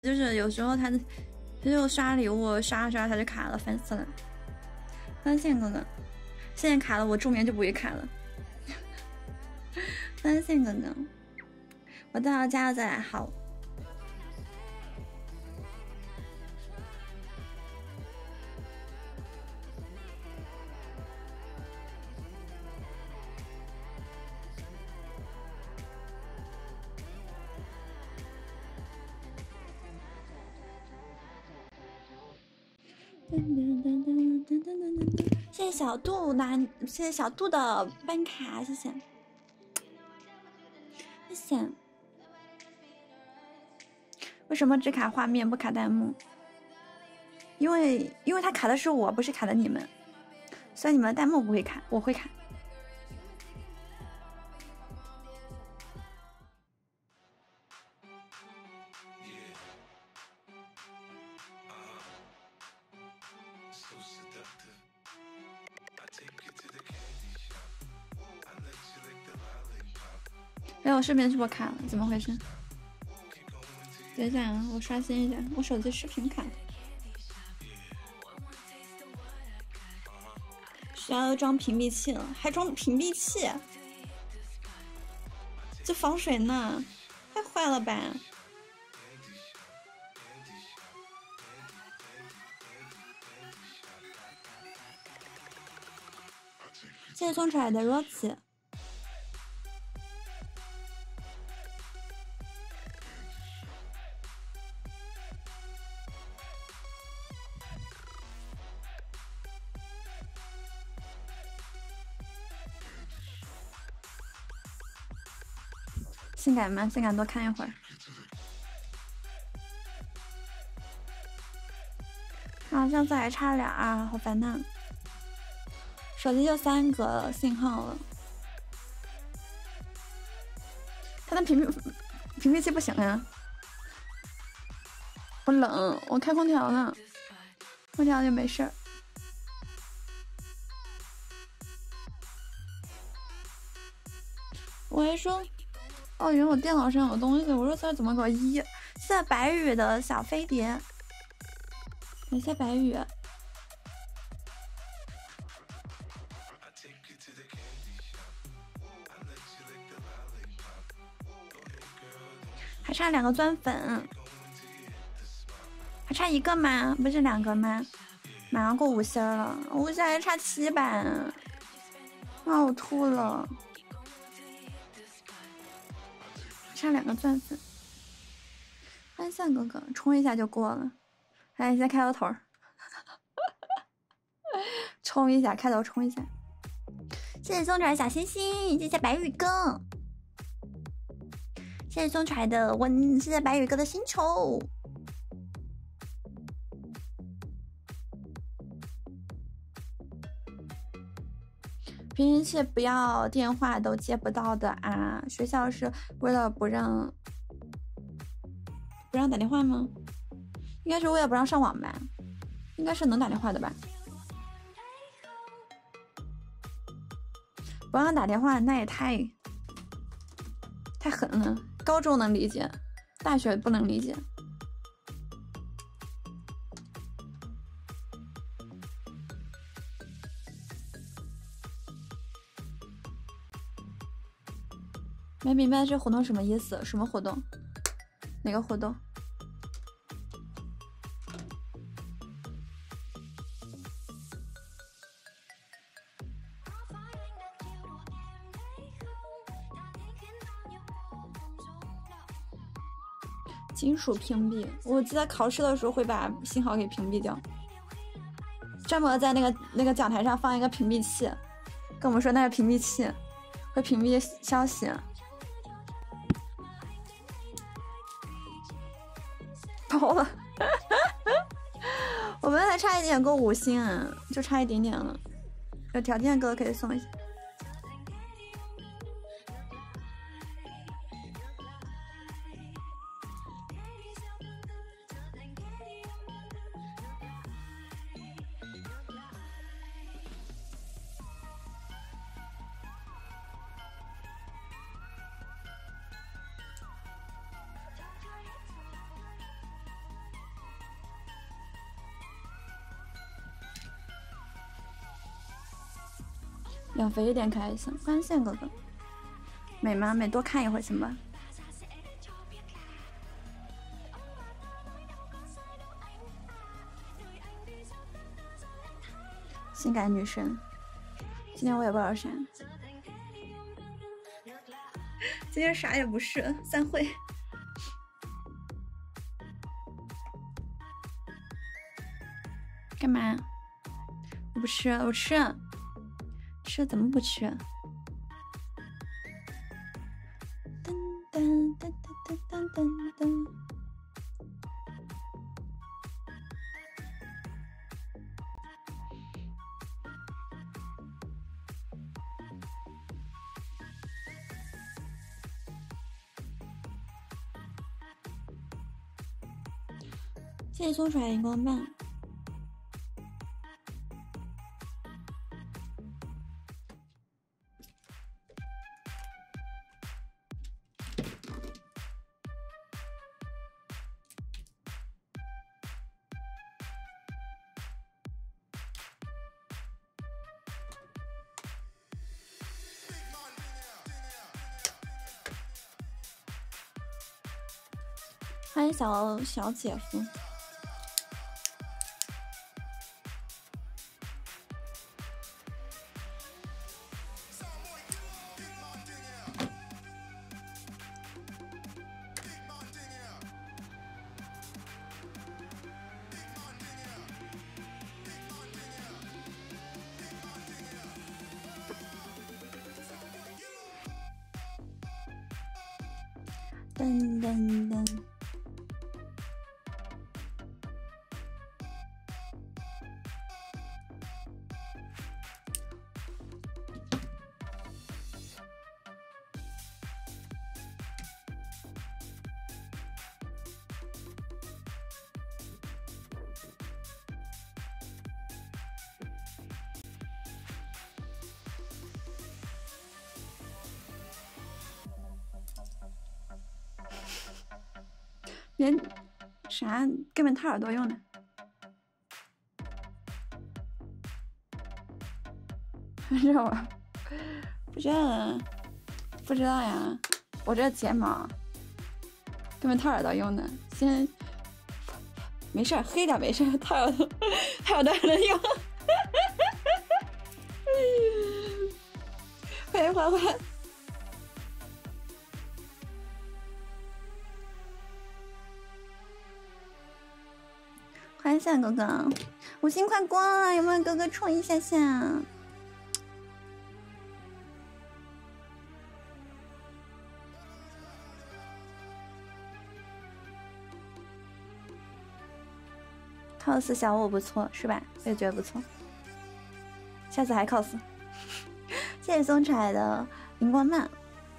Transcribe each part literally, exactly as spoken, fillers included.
就是有时候他他就刷礼物刷刷他就卡了，烦死了。发现哥哥，现在卡了，我助眠就不会卡了。发现哥哥，我到了加了再来好。谢谢小杜拿，谢谢小杜的办卡，谢谢，谢谢。为什么只卡画面不卡弹幕？因为因为他卡的是我，不是卡的你们，所以你们的弹幕不会卡，我会卡。哎，我视频是不是卡了？怎么回事？等一下啊，我刷新一下，我手机视频卡了。需要装屏蔽器了，还装屏蔽器？这防水呢？太坏了吧！谢谢送出来的若琪。性感吗？性感多看一会儿。啊，上次还差俩啊，好烦呐！手机就三个信号了，它的屏蔽屏蔽器不行呀。我冷，我开空调呢，空调就没事儿。我还说。哦，原来我电脑上有东西，我说他怎么给我一？谢谢白羽的小飞碟，感谢白羽。还差两个钻粉，还差一个吗？不是两个吗？马上过五星了，五星还差七百，啊，我吐了。差两个钻粉，安散哥哥冲一下就过了。来，先开个头，冲一下，开头冲一下。谢谢送出来小星星，谢谢白羽哥，谢谢送出来的温，谢谢白羽哥的星球。平行器不要电话都接不到的啊！学校是为了不让不让打电话吗？应该是为了不让上网吧，应该是能打电话的吧？不让打电话那也太太狠了。高中能理解，大学不能理解。没明白这活动什么意思？什么活动？哪个活动？金属屏蔽，我记得考试的时候会把信号给屏蔽掉，专门在那个那个讲台上放一个屏蔽器，跟我们说那个屏蔽器会屏蔽消息。爆了！我们还差一点够五星啊，就差一点点了。有条件哥可以送一下。 要肥一点可还行。欢迎线哥哥，美吗？美，多看一会儿行吧？性感女神，今天我也不知道啥，今天啥也不是，散会。干嘛？我不吃，我吃，吃怎么不吃？噔噔噔噔噔噔噔。谢谢松甩荧光棒。欢迎小小姐夫。噔噔噔。连啥根本掏耳朵用的，是我不知道，不知道呀。我这睫毛根本掏耳朵用的，先没事，黑点没事，掏耳朵掏耳朵还能用。欢迎欢欢。欢迎夏哥哥，五星快过了，有没有哥哥冲一下下？cos 小我不错是吧？我也觉得不错，下次还 cos。谢谢松柴的荧光棒。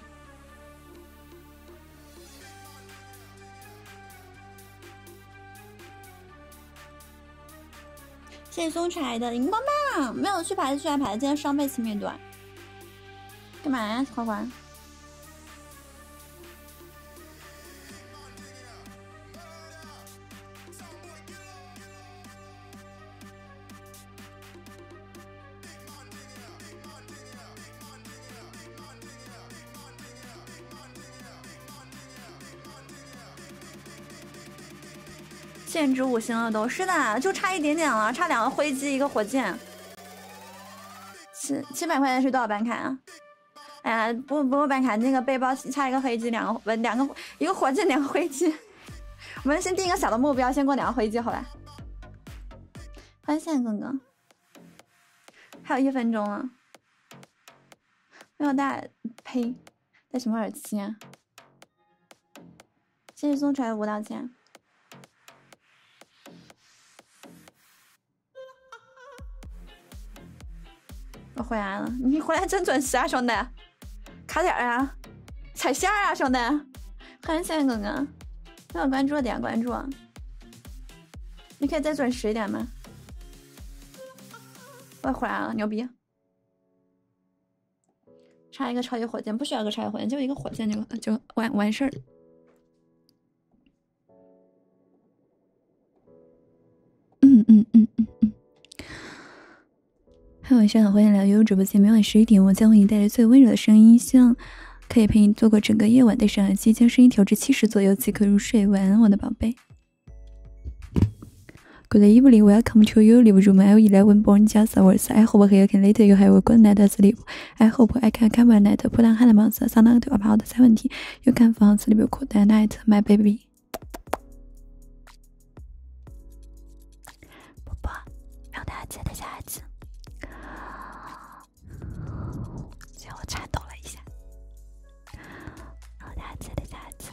谢谢松柴的荧光棒，没有去牌子去牌子，今天双倍亲密度。干嘛呀，花花？限制五星了都是的，就差一点点了，差两个灰机一个火箭。七七百块钱是多少办卡啊？哎呀，不不办卡，那个背包差一个黑机，两个不两个一个火箭，两个灰机。我们先定一个小的目标，先过两个灰机，好吧？欢迎线哥哥，还有一分钟了。没有戴，呸，戴什么耳机啊？谢谢松出来的五道钱。我回来了，你回来真准时啊，兄弟！卡点啊，踩线啊，兄弟！欢迎线哥哥，没有关注的点关注。你可以再准时一点吗？我回来了，牛逼！差一个超级火箭，不需要个超级火箭，就一个火箭就就完完事儿。嗯嗯嗯嗯嗯。 嗨，晚上好，欢迎来到悠悠直播间。每晚十一点，我将为你带来最温柔的声音，希望可以陪你度过整个夜晚。戴上耳机，将声音调至七十左右即可入睡。晚安，我的宝贝。Good evening, welcome to your living room. I'll eleven born just hours. I hope here can later you have a good night's sleep. I hope I can cover a night. Put on hand months, sound about seventy. You can find sleep good night, my baby. 宝宝，让大家记得下一次。结果颤抖了一下，让大家记得下一次。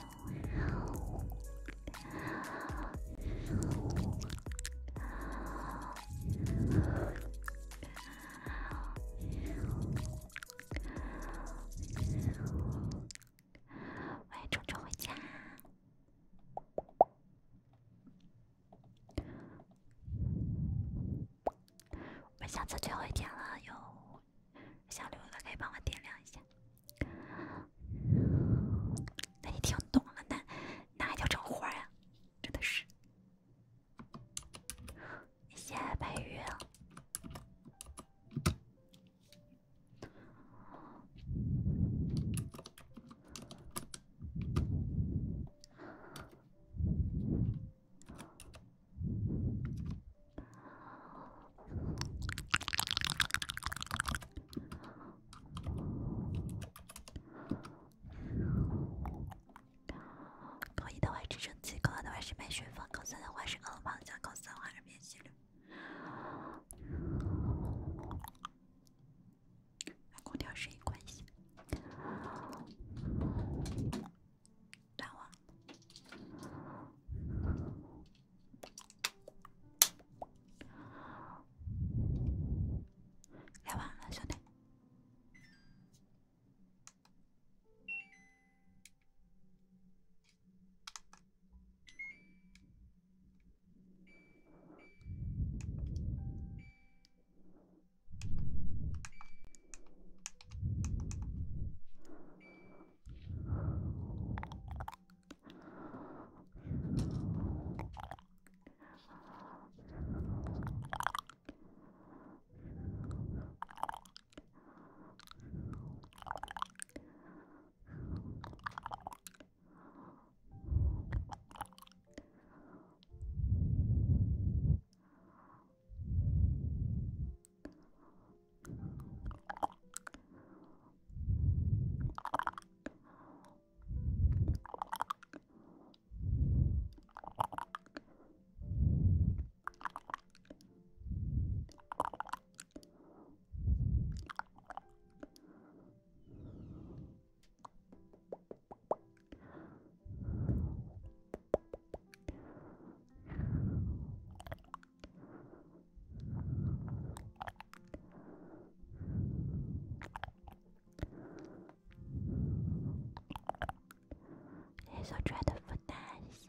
欢迎虫虫回家。我们下次最后一天了，有想留的可以帮我点亮一下。那你听懂了，那那还叫成活呀？真的是。谢谢白玉。高一的话直升机，高二的话是白雪凤，高三的话是鹅胖加，高四的话是变细柳。空调声音关系。断网。来晚了，兄弟。所拽的不太行。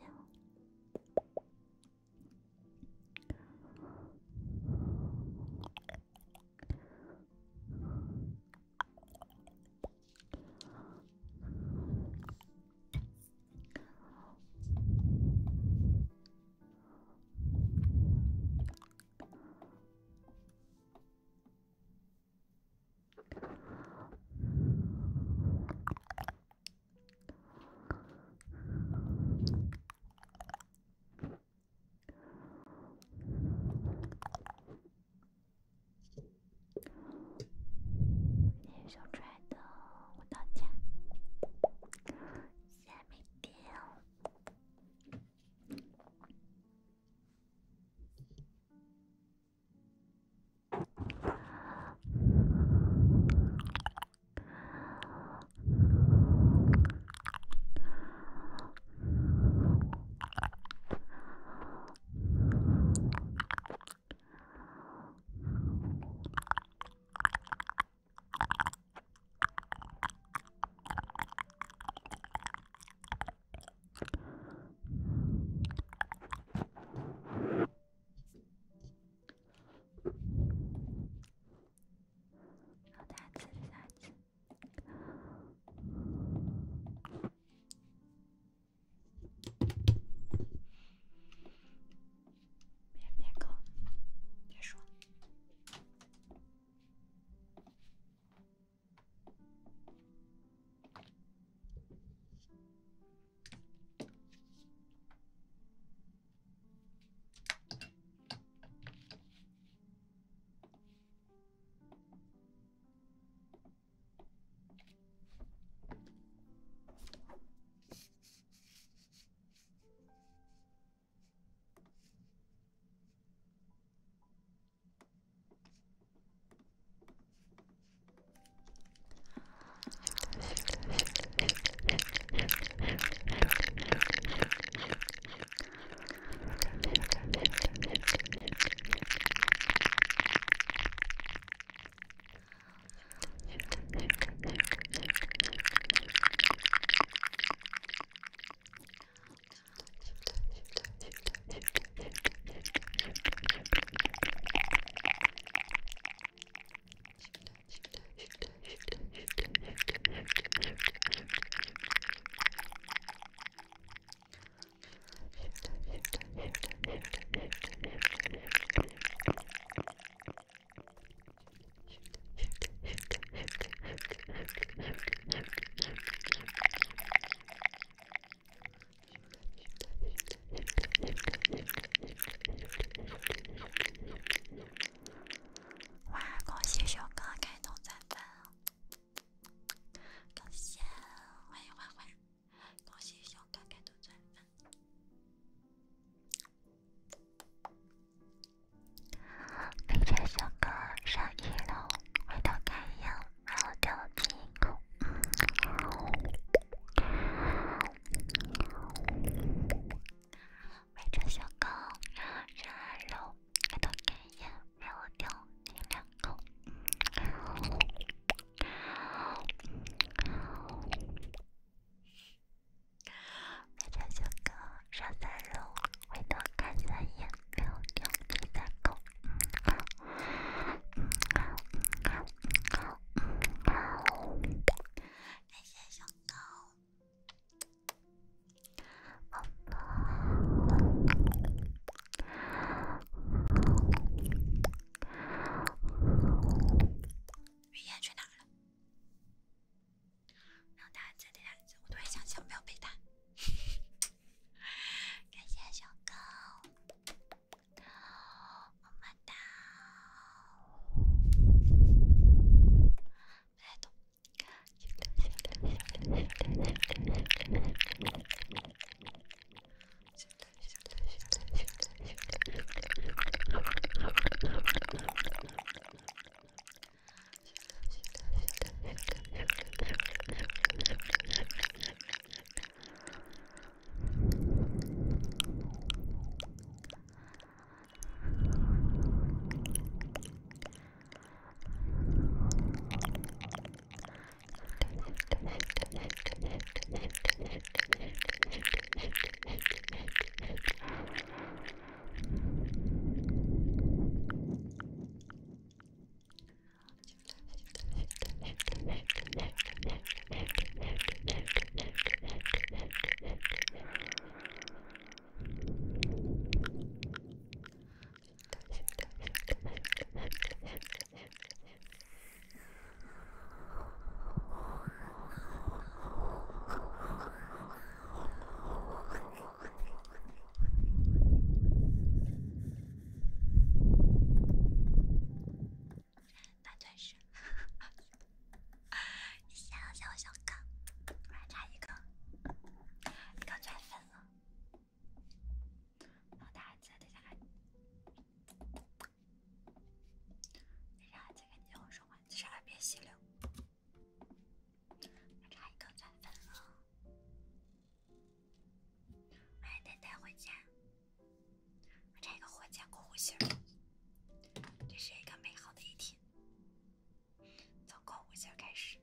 箭，还差一个火箭过户芯儿。这是一个美好的一天，从过户芯儿开始。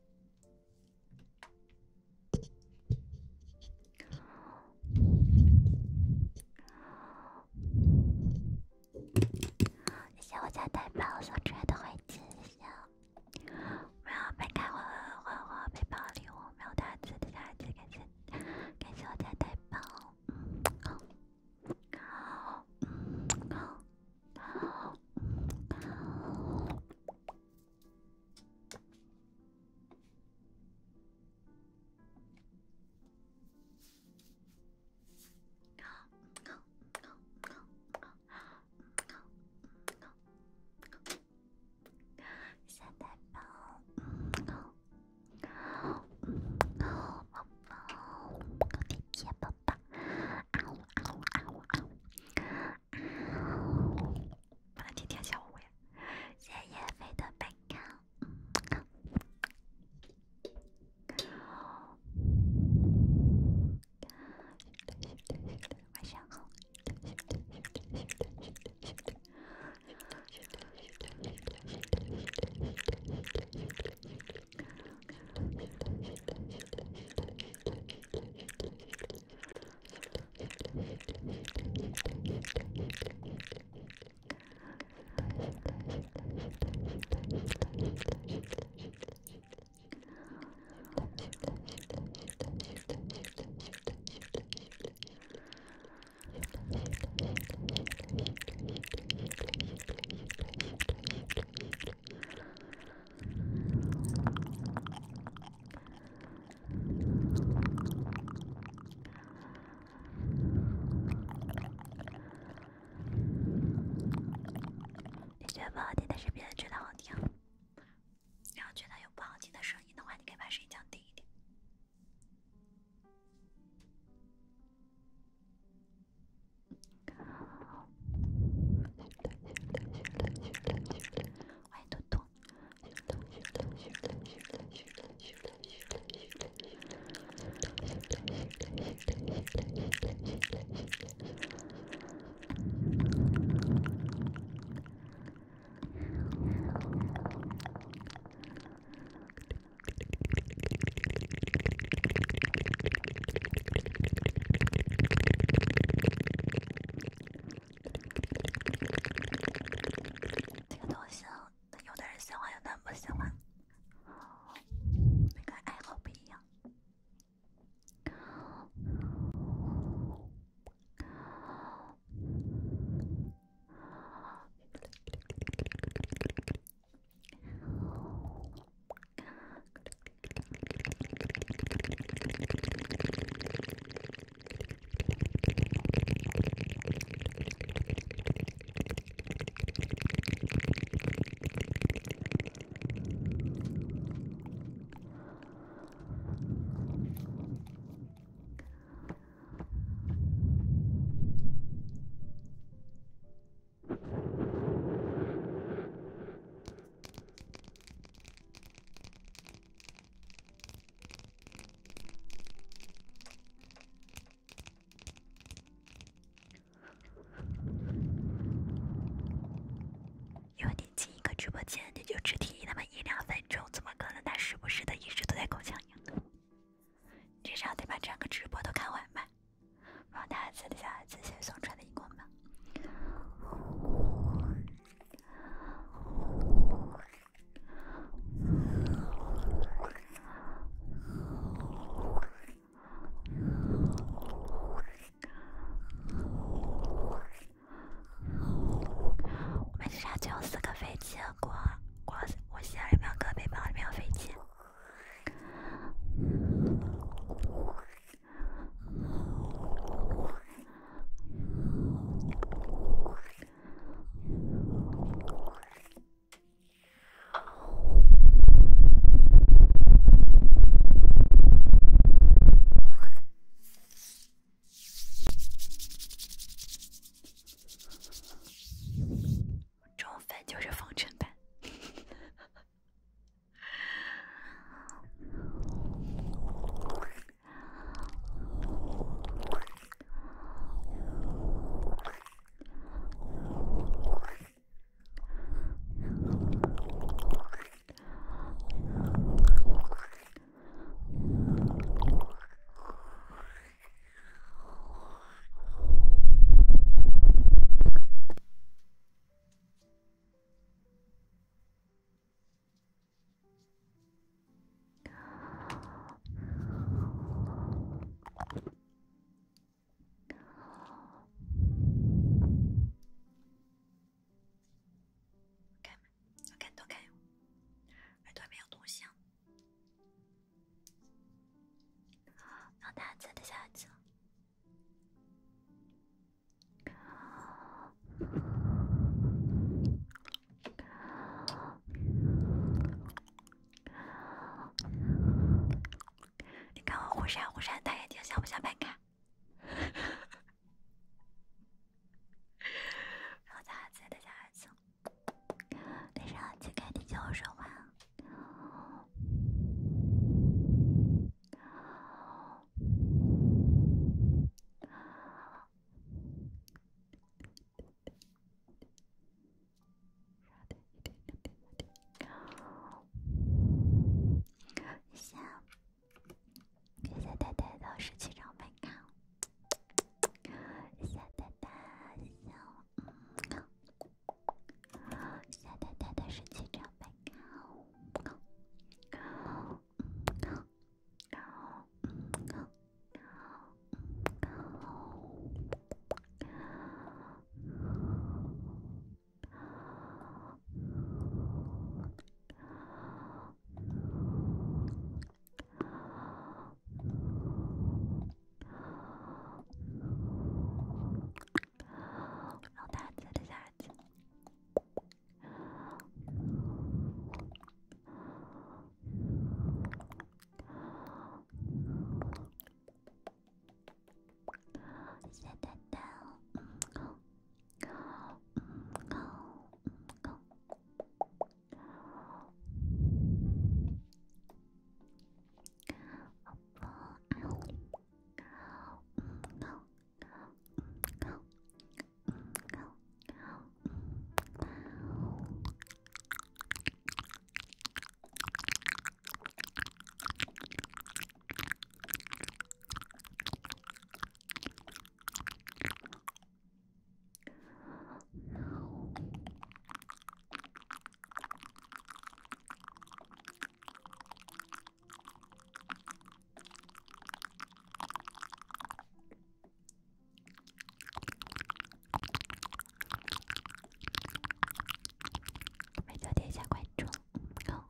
谢谢我家代宝送出来的回击，谢谢。没有被开我我我背包礼物，没有大字的下一次，感谢感谢我家代宝。下代宝，宝宝，姐姐宝宝，嗷嗷嗷嗷，不能天天笑我呀！谢谢叶飞的背靠。晚上好。你觉得不好听，但是别人觉得好听。你要觉得有不好听的声音的话，你可以把声音降低一点。欢迎多多。这个东西，有的人喜欢，有的人不喜欢，每个人爱好不一样。因为你进一个直播间，你就只听那么一两分钟，怎么可能他时不时的一直都在口腔音呢？至少得把整个直播都看完吧，不然他私底下自己送出来的荧光棒。我们至少就有四个飞机过过无锡二两个背包里面有飞机。中分就是风尘版。 虎山，虎山大眼睛像不像白卡？然后再再再下一次，戴上耳机赶紧听我说话。谢谢，谢谢呆呆的十七张白卡，谢谢呆呆，谢谢嗯，谢谢呆呆的十七张白卡，老大再的下一次。谢谢蛋蛋，嗯，没错，点一下关注，好。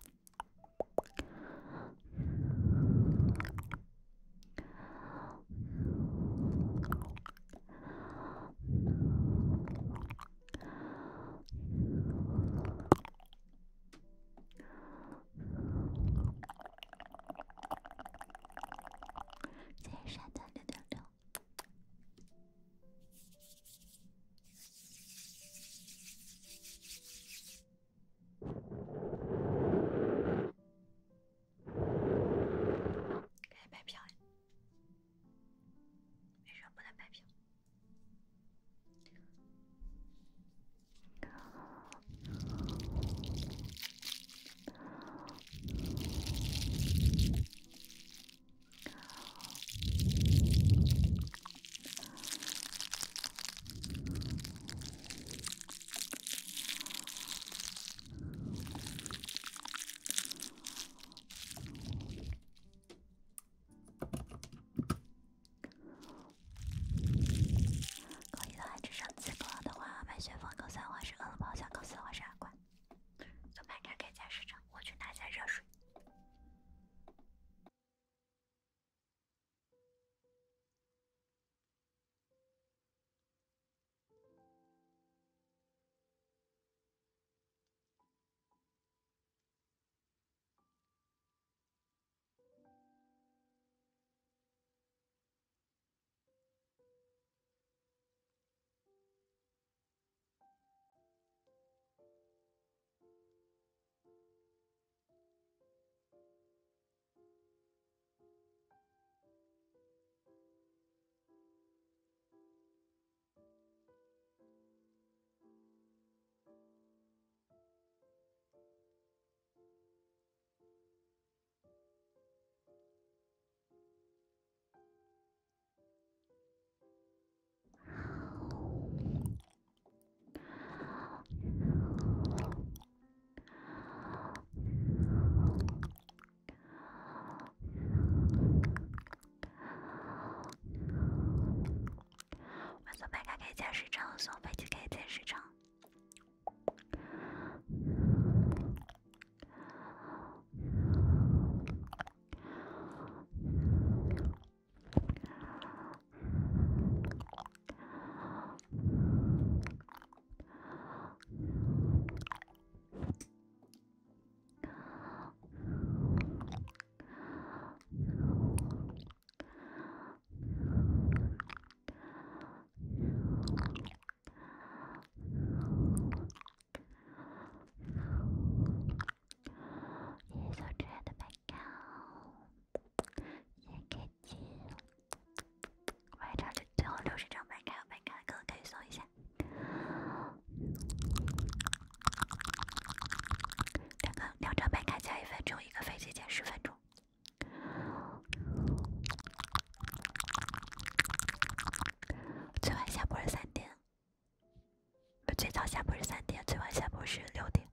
谢谢傻蛋六六六。可以白嫖呀？为什么不能白嫖？可以的话，只剩四个的话，买旋风狗三的话是饿了么，小狗四的话是二关。送盘卡可以加十张，我去拿一下热水。我送盘卡可以加十张，送飞机可以加十张。 下播是三点，最晚下播是六点。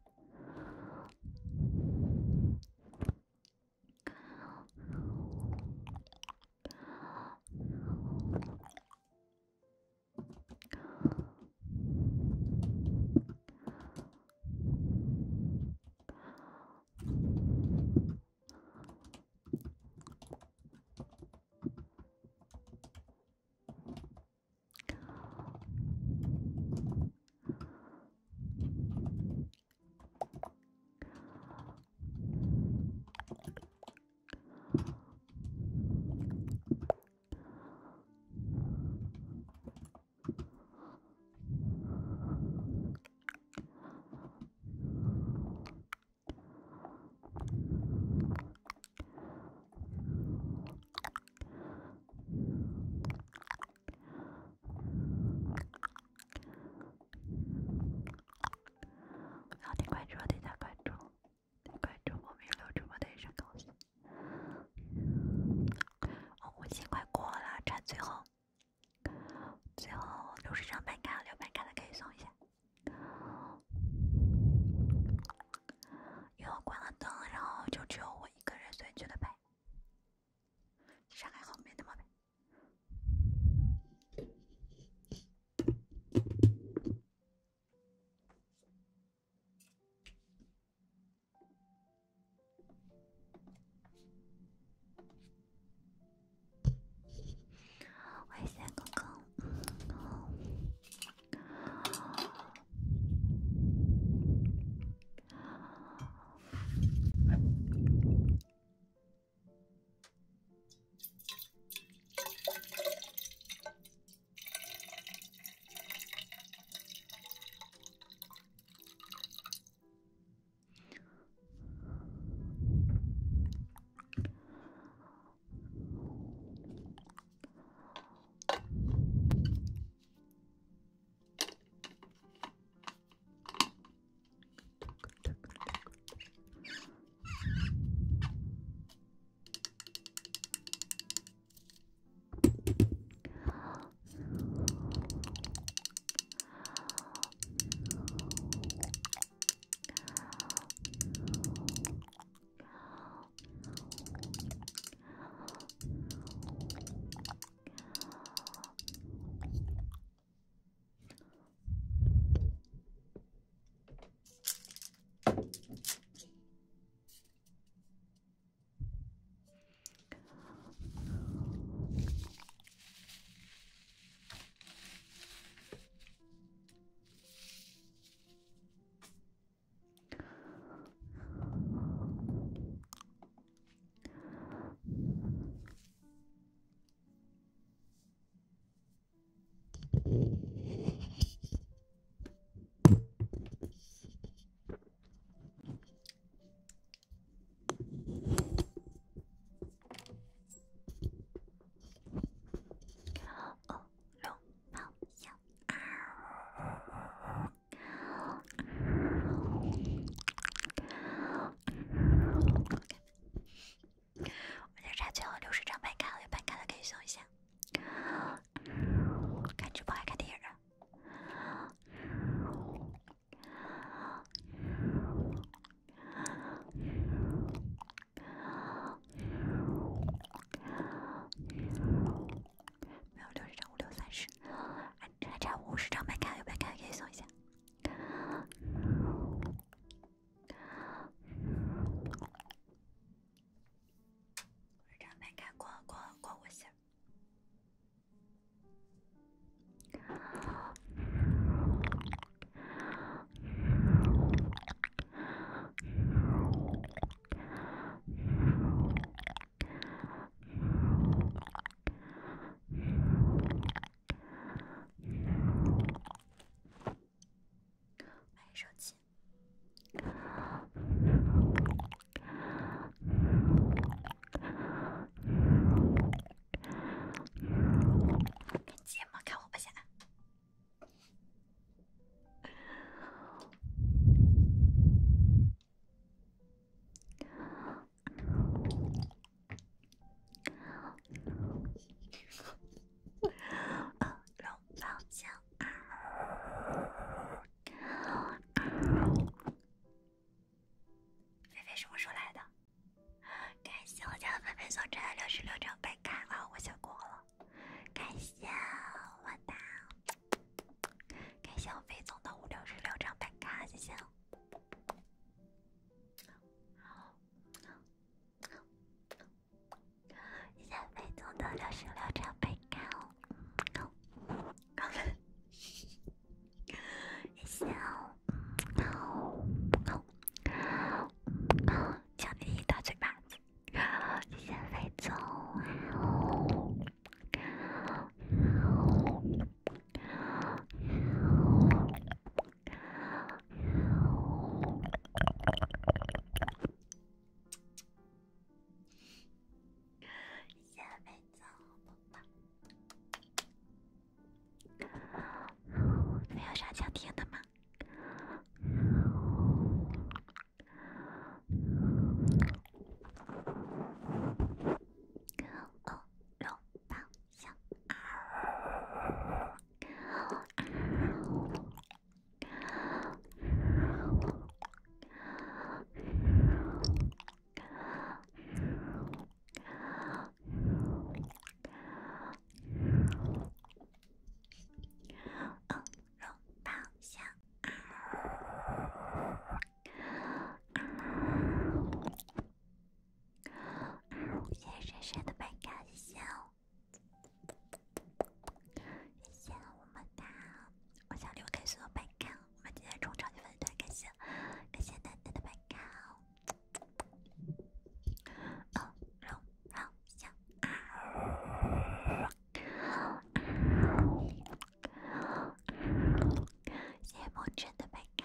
木质的白膏，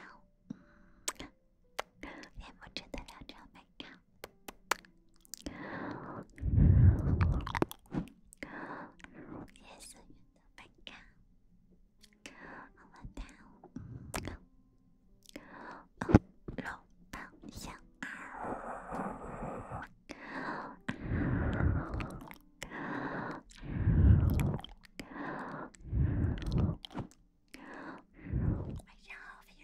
恋木质的两张白膏。夜色远的白膏，好了的，肉棒小二，晚上好，飞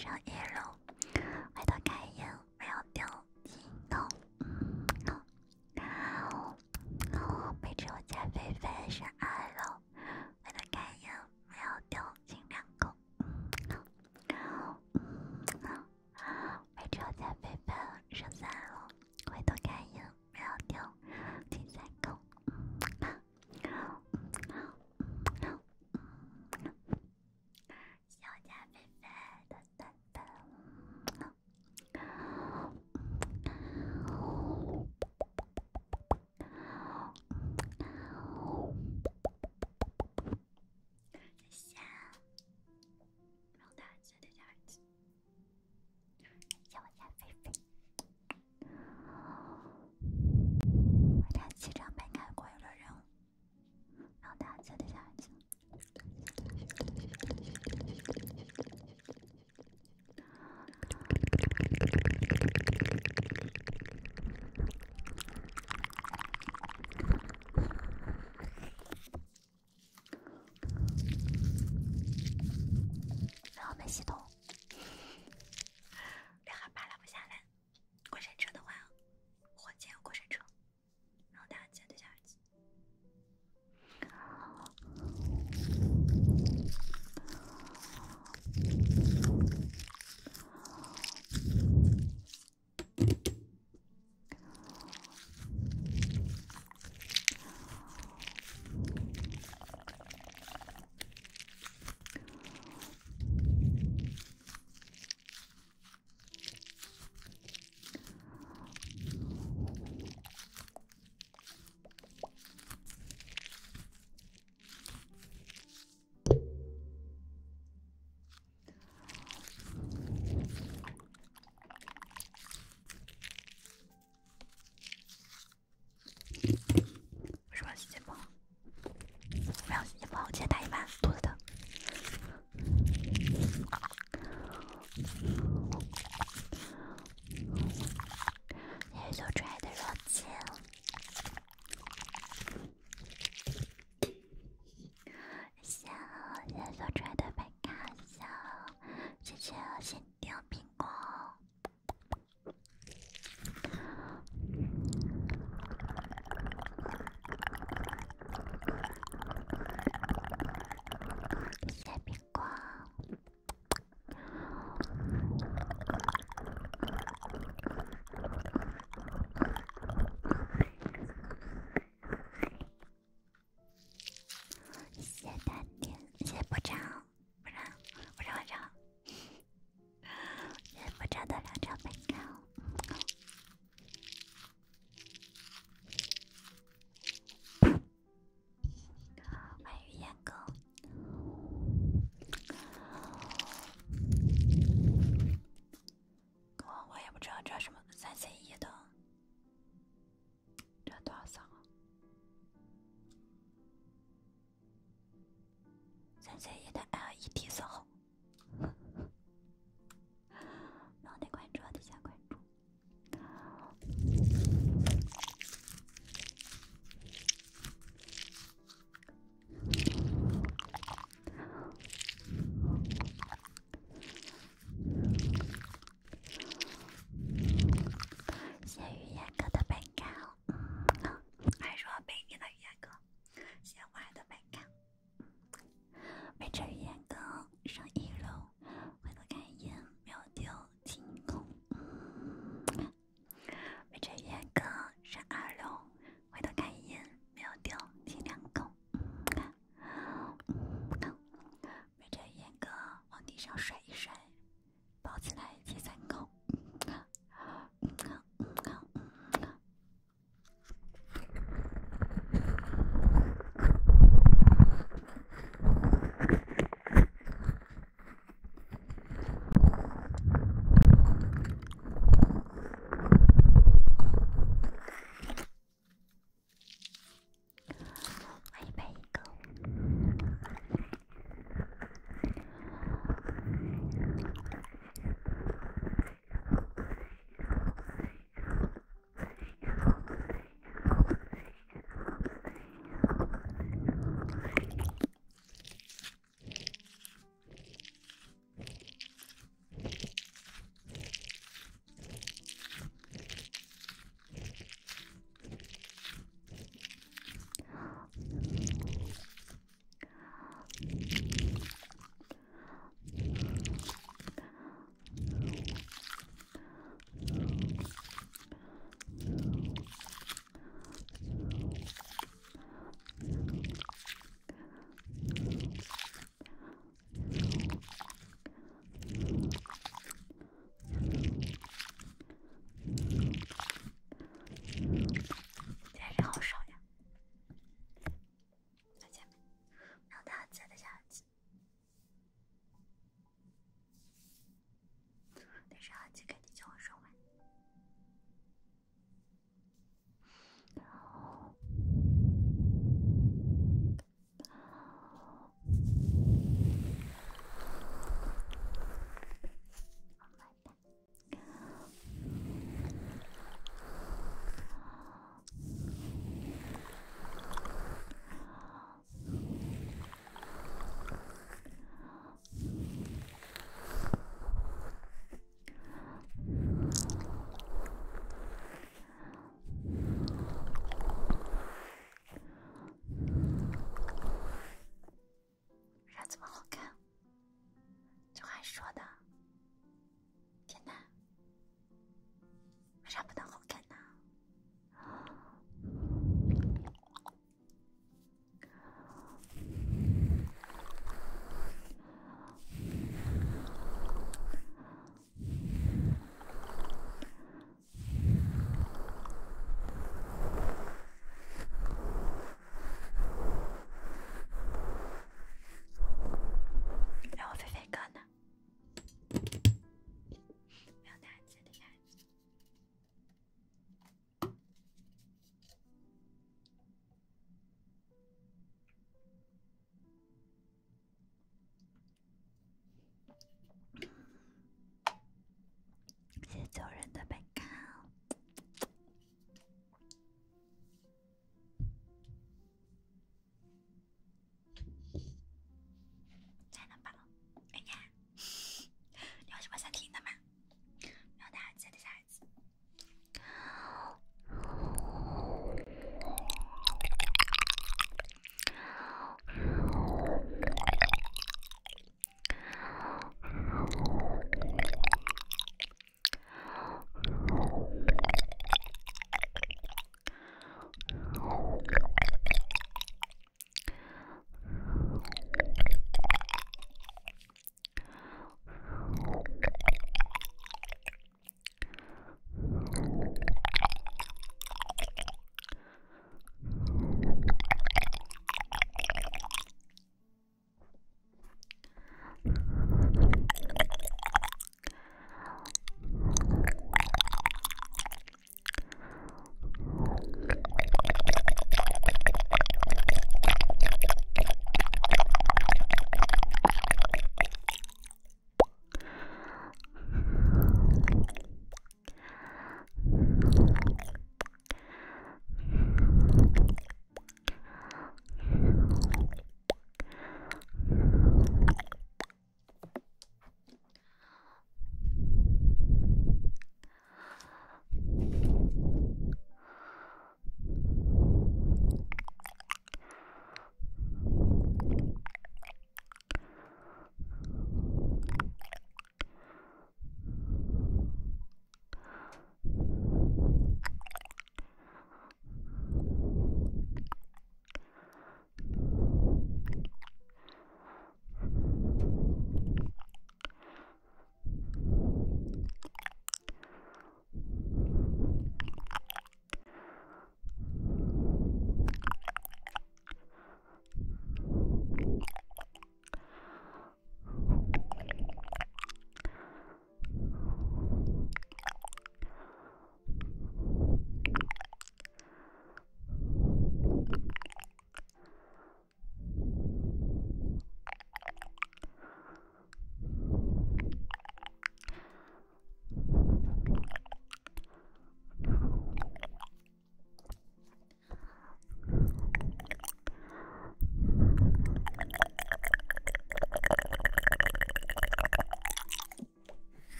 上一楼，回头看一眼，不要掉进洞。陪着我家菲菲上二楼，回头看一眼，不要掉进两口。陪着我家菲菲上三楼，回头看一眼，不要掉进三口。小家菲菲的蛋蛋。谢谢，让大家的下一次，小家菲菲，我家七张牌开过有了任务，让大家的下一次。让我们系统两害怕拉不下来。过山车的话，火箭有过山车，然后大家记得下一次。为什么心情不好？不要心情不好，我今天打一半，肚子疼。也就出来的热情。谢谢也就出来的白卡小，谢谢限定苹果。谢谢苹果。谢谢大点，谢谢部长，部长，部长晚上好。谢谢部长的两张白卡。欢迎燕哥。我我也不知道这什么三 C 一的，这多少色啊？三 C 一的 L E D 色号，然后得关注，底下关注。谢谢雨燕哥的白卡，还说北京的雨燕哥，谢谢我爱的白卡。陪着雨燕哥上一楼，回头看一眼，没有丢进空。陪着雨燕哥上二楼，回头看一眼，没有丢进两口。陪着雨燕哥往地上甩一甩，抱起来进三口。我一杯一个。 怎么好看？这话说的，天哪，为啥不能好看呢？让我飞飞哥呢？没有大姐的样子。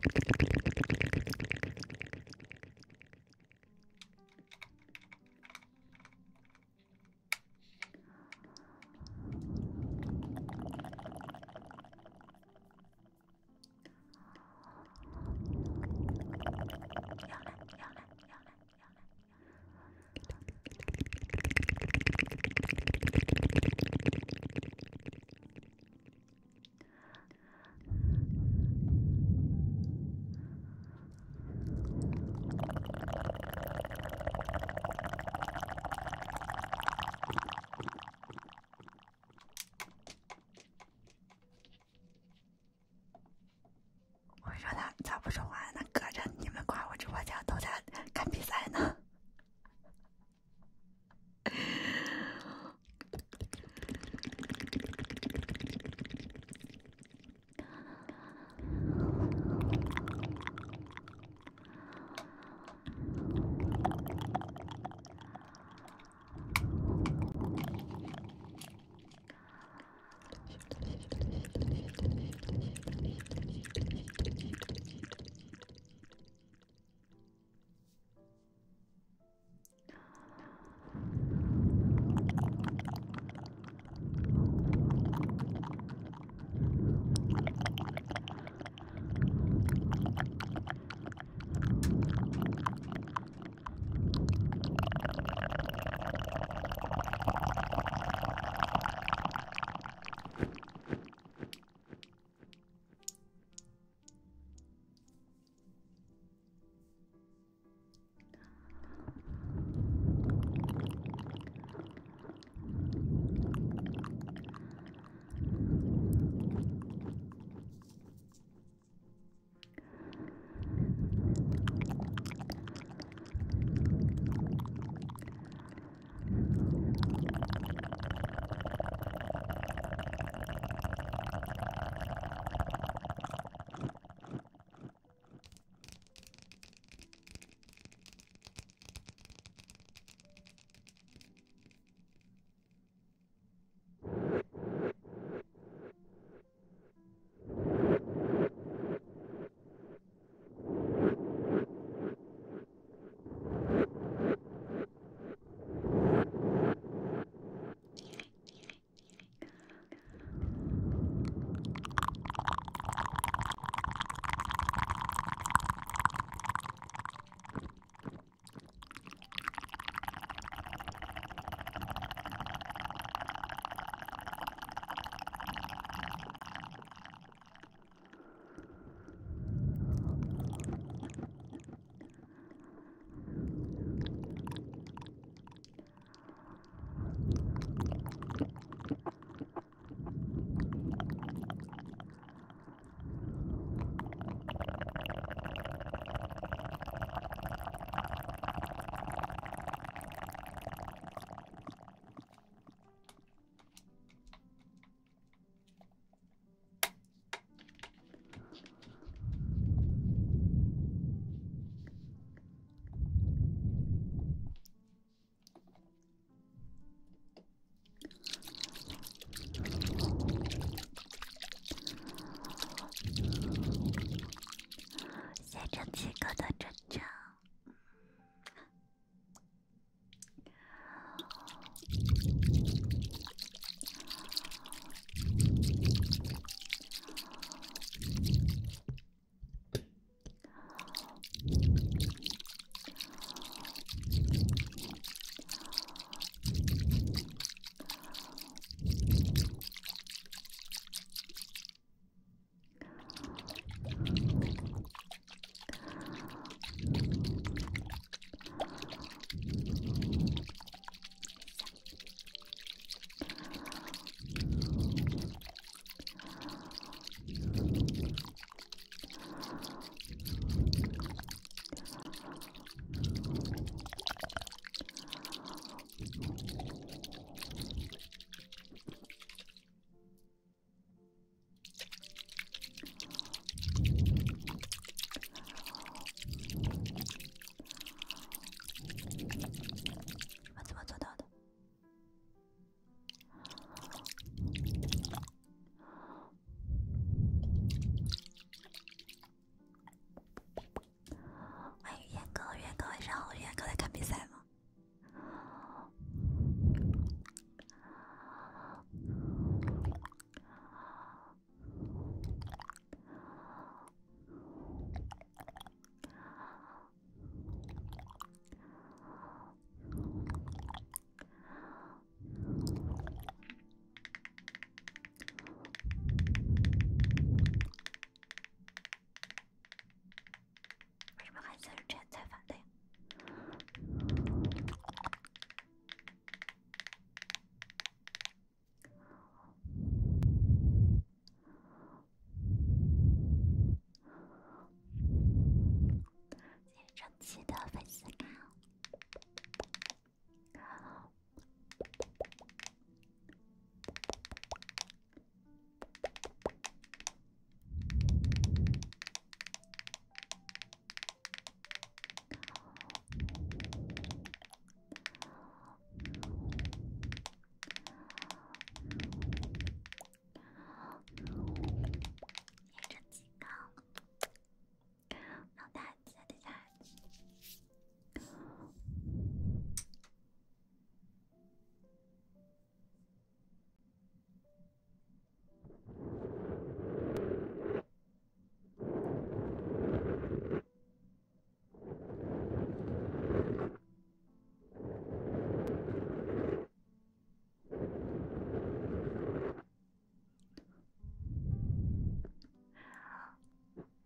我说他咋不说话呢？隔着你们挂我直播间都在看比赛呢。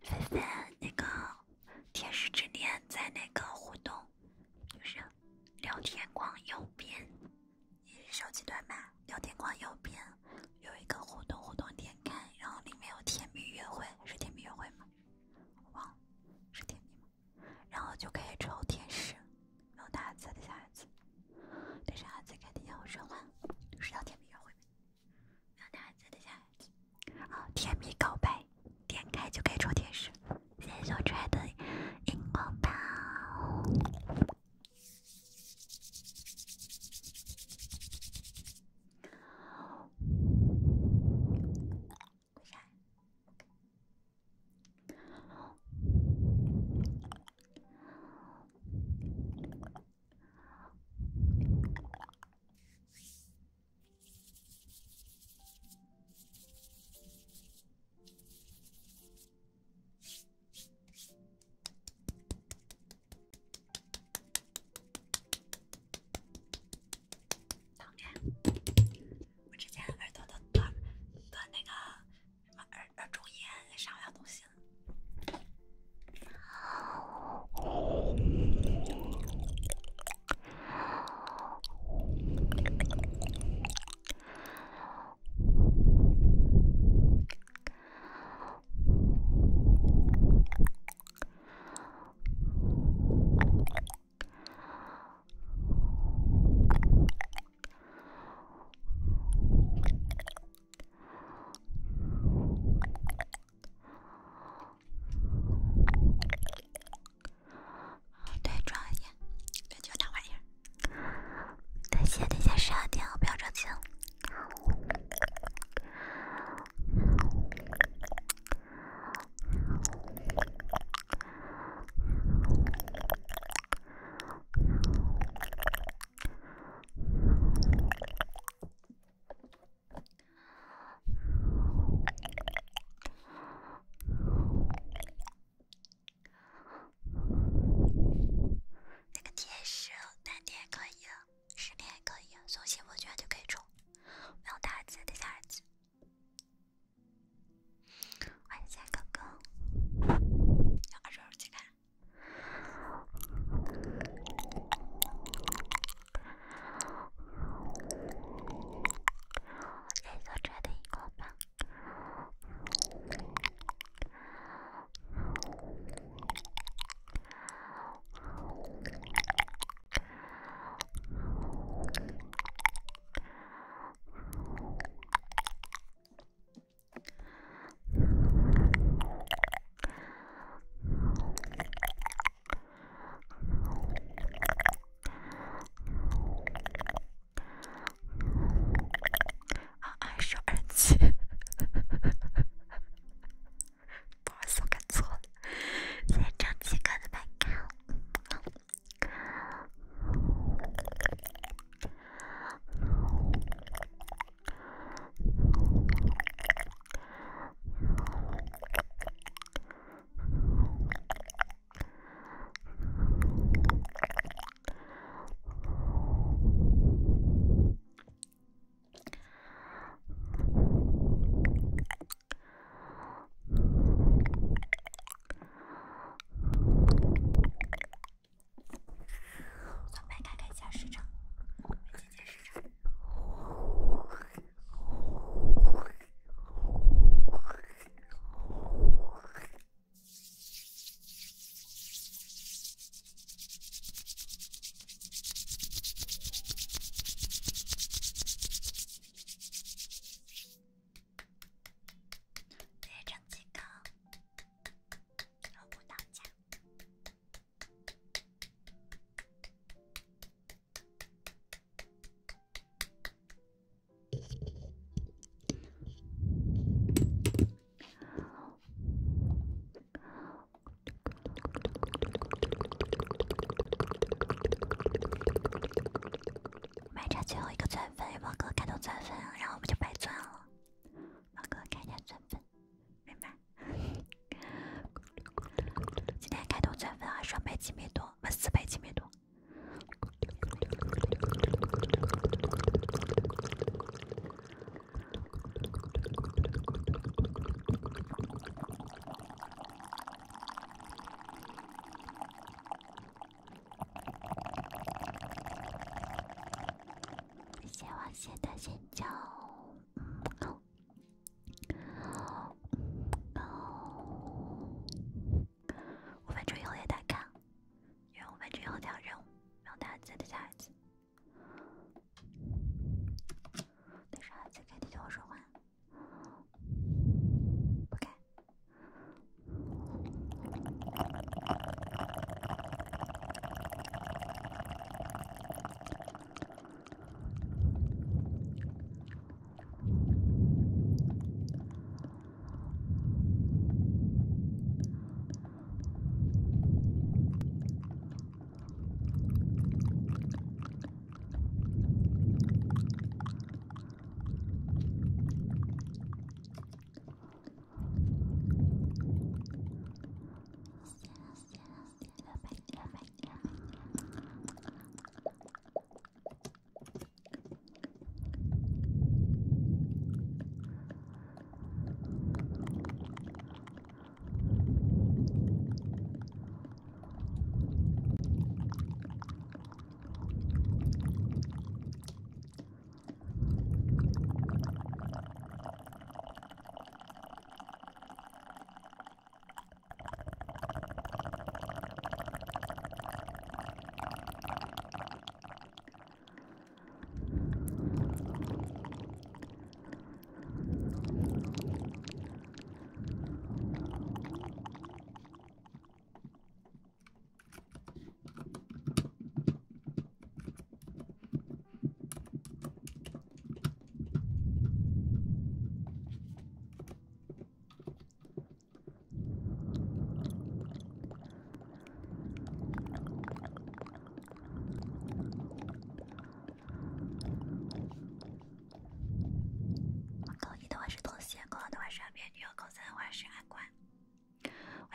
菲菲，那个天使之恋在那个互动，就是聊天框右边，你是手机端吧？聊天框右边有一个互动，互动点开，然后里面有甜蜜约会，是甜蜜约会吗？我忘了，是甜蜜吗？然后就可以抽天使，没有大字的下一次，等下次肯定要说话，是要甜蜜约会吗？没有大字的下一次，啊，甜蜜告白，点开就可以抽天使，谢谢小拽的荧光棒。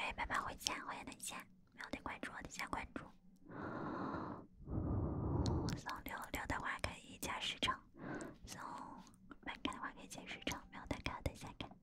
喂，爸爸回家，欢迎等一下，没有得关注，等一下关注。送六六的话可以加时长，送满卡的话可以加时长，没有打卡等一下看。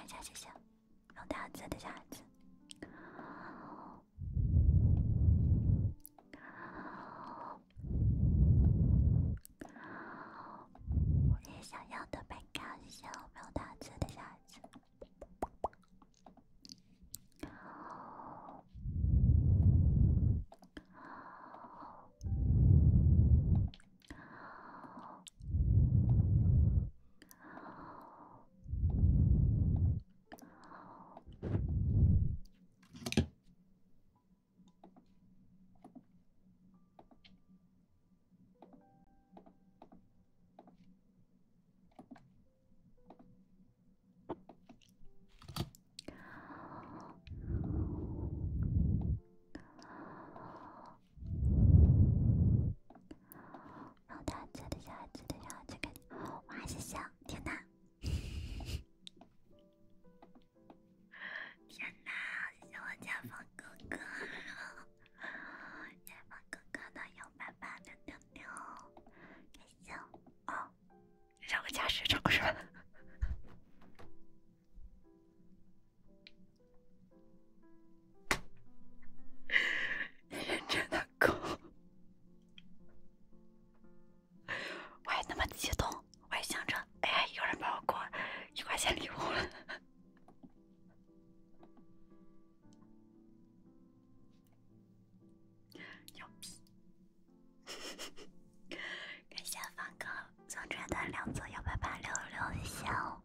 下，谢谢。有大字的下字。我也想要的白卡，谢谢我没有大字的下字。让大家的下次的下次看，哇，谢谢！天哪，天哪，谢谢我家房哥哥，家房哥哥的幺八八的妞妞，感谢哦，让我加十种是吧？真的够。我还那么激动，我还想着，哎，有人帮我过一块钱礼物了。牛逼！感谢方哥送出的两组幺八八六六香。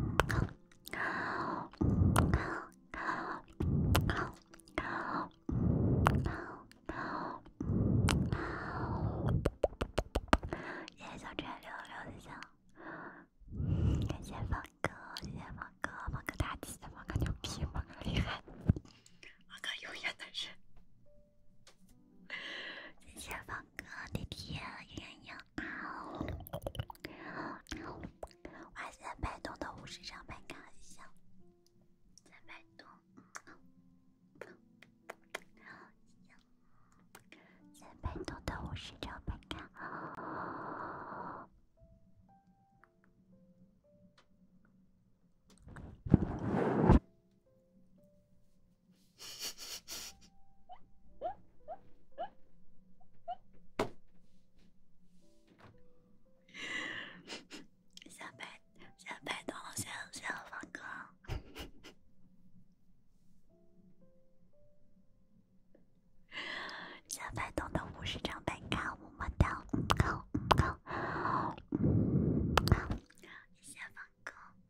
谢谢小川六六的香，感谢方哥，谢谢方哥，方哥大气，方哥牛逼，方哥厉害，方哥永远的人。谢谢方哥弟弟洋洋，哇塞，百度的五十张白卡香，在百度，在百度的五十张白卡。下摆下摆到了，谢谢谢方哥。下摆到的五十张白卡，么么哒，嗯好嗯好，嗯好，谢谢方哥，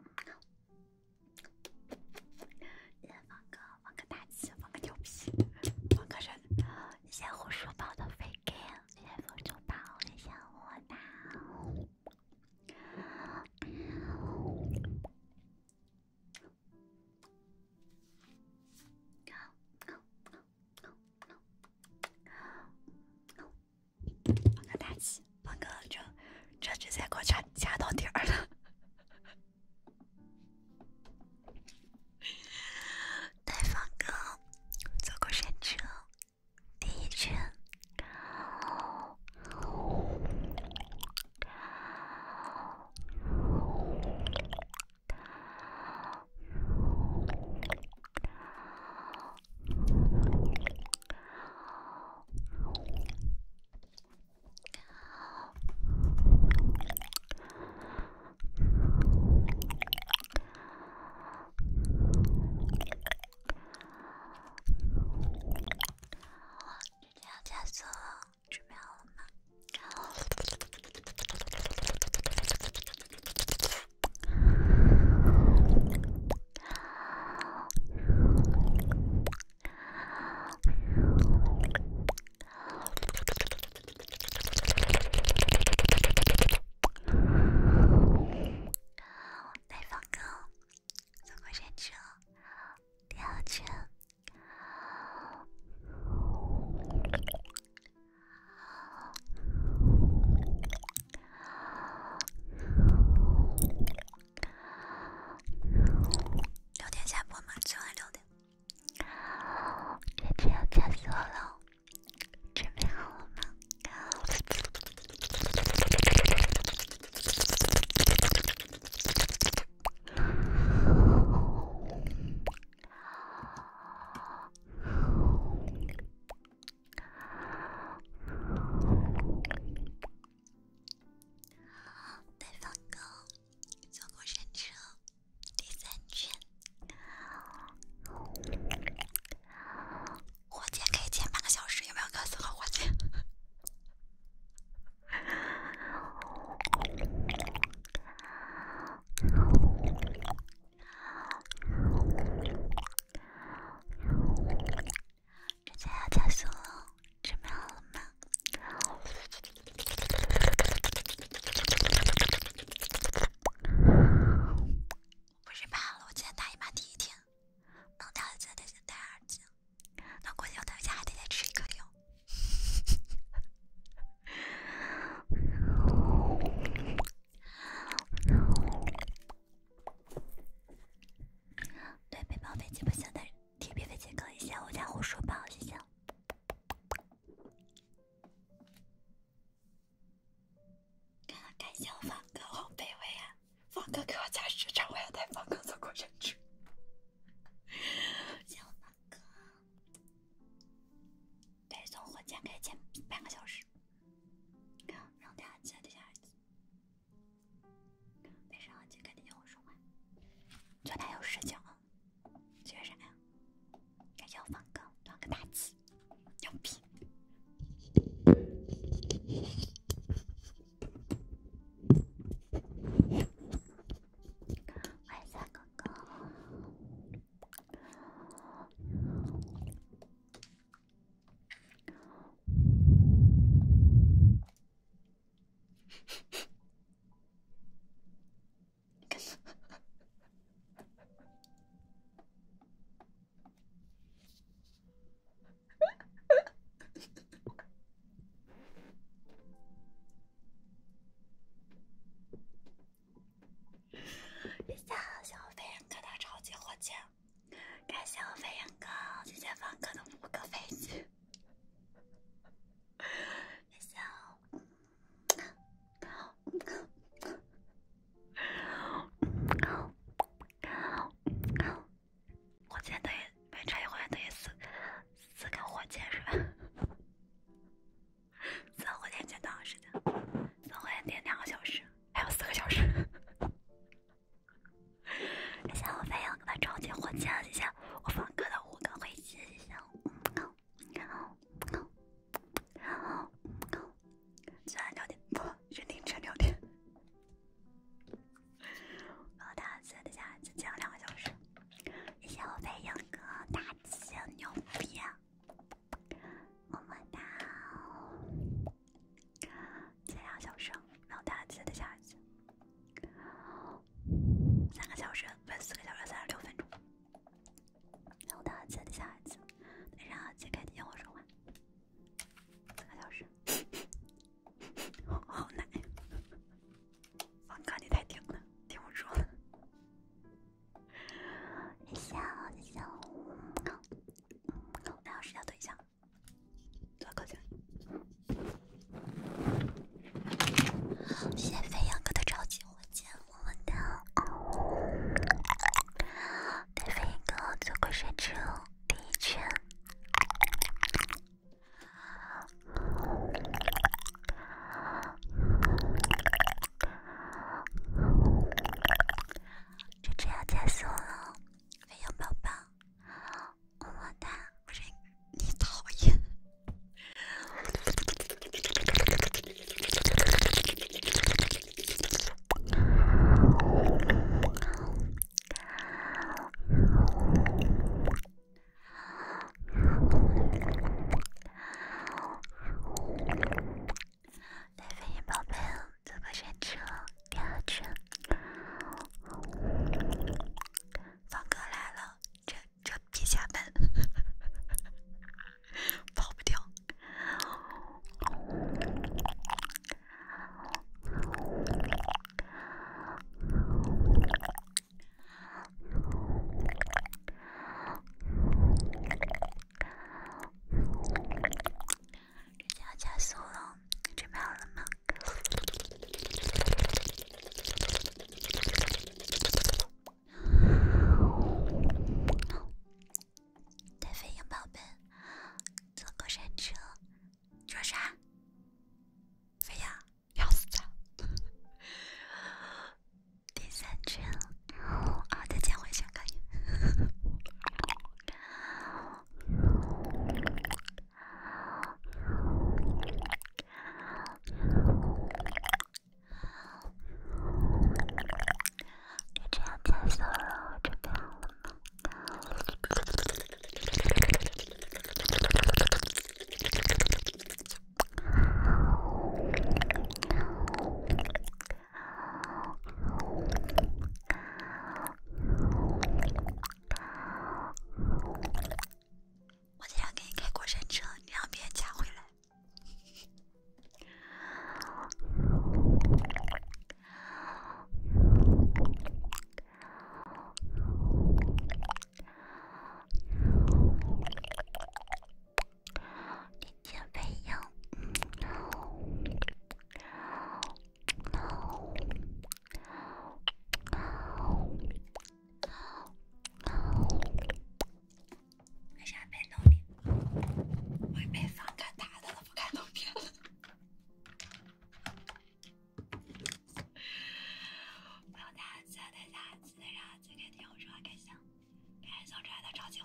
谢谢方哥，方哥大气，方哥牛逼，方哥人，谢谢胡说八道的飞给，谢谢胡说八道，谢谢我的。方哥大气，方哥这这直接给我掐掐到底儿了。带方哥走过山车，第一圈。这要加速了，准备好了吗？带方哥走过山车，第二圈。六点下播吗？最晚六点。这只要加速了，准备好了吗？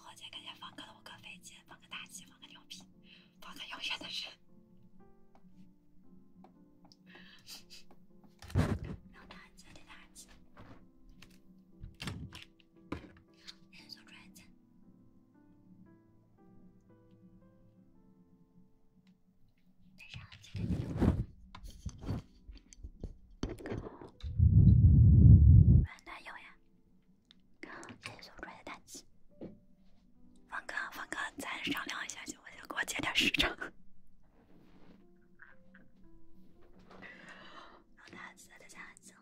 火箭，感谢方哥的五颗飞剑，方哥大气，方哥牛逼，方哥永远的神。让大气，得大气。连锁转载。得上几个牛。软男有呀。连锁转载大气。方哥，方哥，咱商量一下，行不行？给我接点时长。让大气，得大气。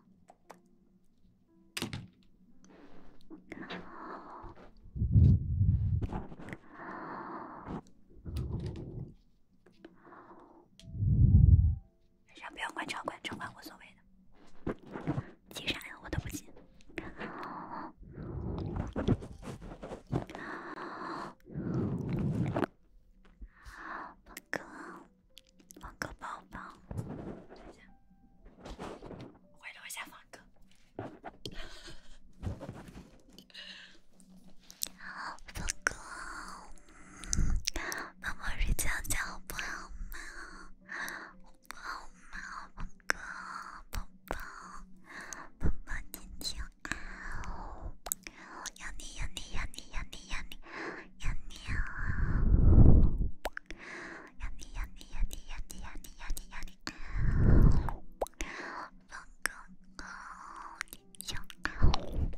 不要关场，关场关无所谓的。急啥呀？我都不急。方哥，方哥抱抱。等一下，回头一下方哥。方哥，帮我睡觉觉好不好吗？不好吗，宝哥，宝宝，宝宝听听啊！要你要你要你要你要你要你啊！要你要你要你要你要你要你要你啊！宝哥哥，你想啊？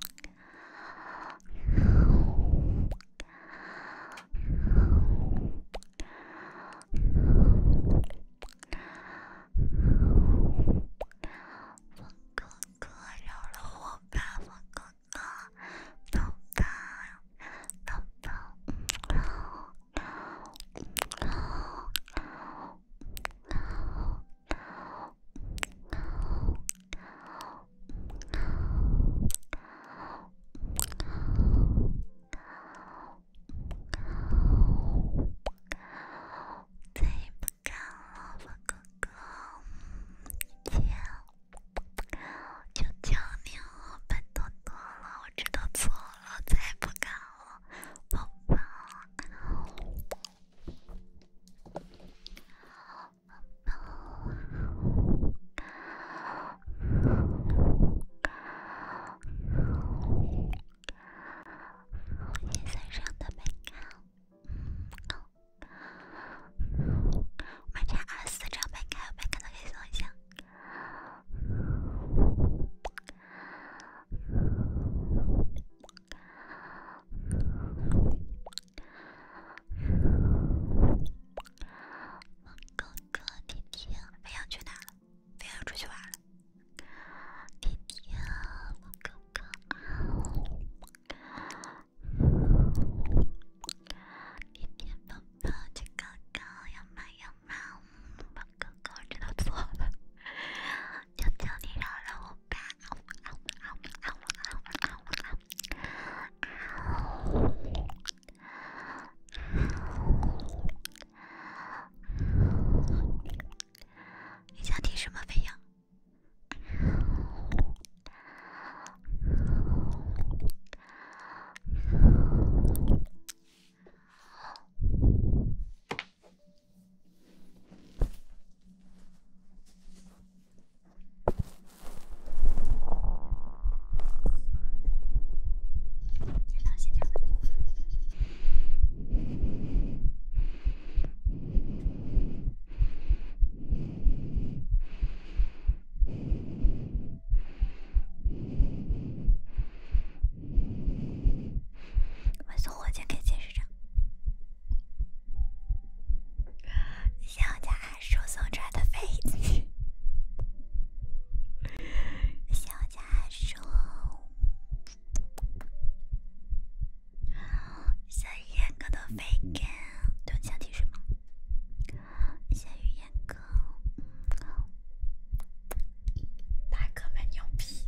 方哥哥，饶了我吧，方哥哥，宝宝，宝宝，再也不敢了，方哥哥，姐。求求你了，拜托托了，我知道错了，再也不敢了，宝宝。夜色上的美感，我们差二十四张白卡，白卡都可以送一下。哥哥，弟弟，飞扬去哪了？飞扬出去玩了。弟弟，哥哥，弟弟宝宝，去哥哥，要吗要吗？宝哥哥，我知道错了，求求你饶了我吧！你想听什么飞扬？天堂心跳。我送火箭给监视长。谢谢我家阿叔送出来的飞机。谢谢我家阿叔。谢谢语言哥的飞竿，对，想听什么？谢谢语言哥，大哥们牛逼！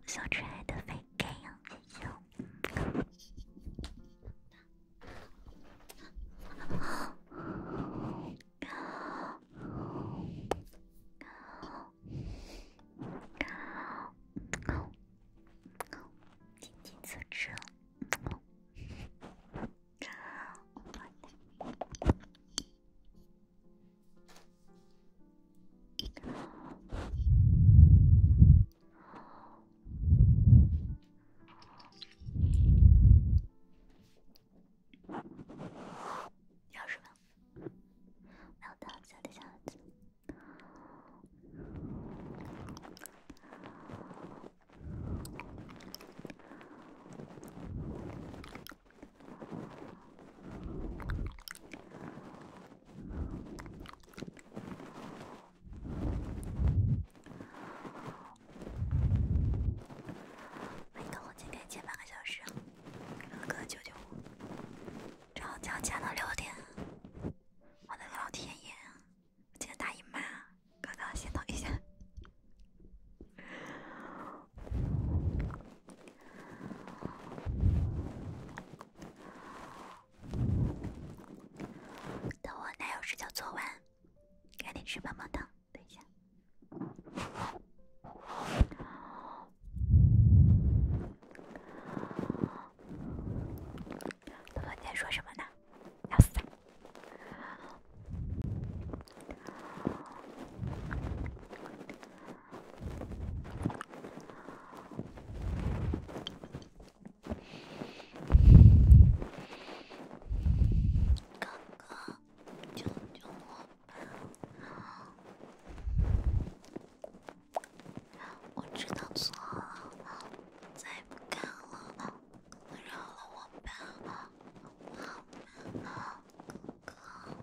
小可爱的肥 gay 呀，谢谢。今天辞职了。要什么？我要大家的下子。每个红金可以借半个小时，哥哥救救我！这好像加到六点，我的老天爷！我今天大姨妈，哥哥先等一下。等我男友睡觉做完，赶紧吃棒棒糖。等一下。哥哥，你在说什么呢？要死！哥哥，救救我吧！我知道错了，再也不干了，饶了我吧！哥哥。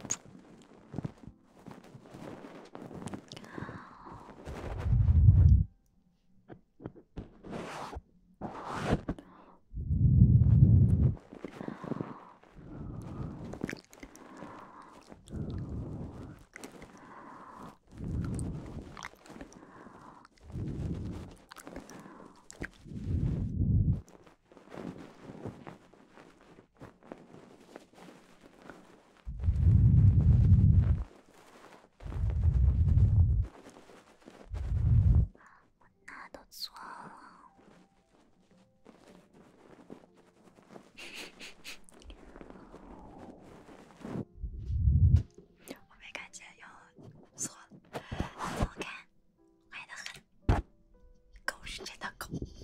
哪都错了，我没感觉有错了，怎么看？坏得很，狗是真的狗。